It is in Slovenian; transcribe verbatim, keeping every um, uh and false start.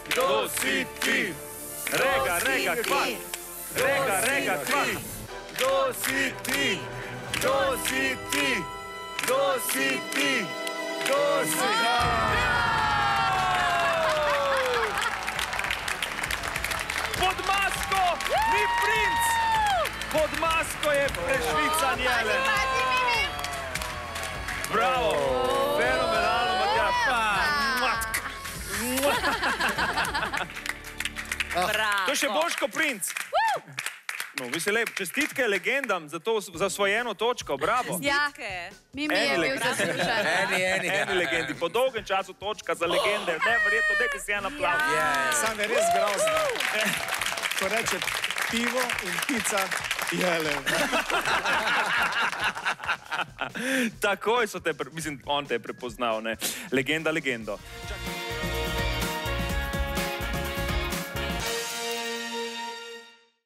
Kdo si ti? Rega, rega, kvak. Rega, rega, kvak. Kdo si ti? Kdo si ti? Kdo si ti? Kdo si ti? Pod masko ni princ! Pod masko je prešvican Jelen. Bravo! Fenomenalno, Matjaž. To je še boljško princ. No, vi se lep, čestitke legendam za to zasvojeno točko, bravo. Ja, Mimi je bil zaslužen. Eni, eni. Eni legendi, po dolgem času točka za legende, neverjetno, dajte si en aplauz. Sam je res grozno. Ko reče pivo in pica, Jelen. Takoj so te, mislim, on te je prepoznal, ne. Legenda, legendo. Čakaj.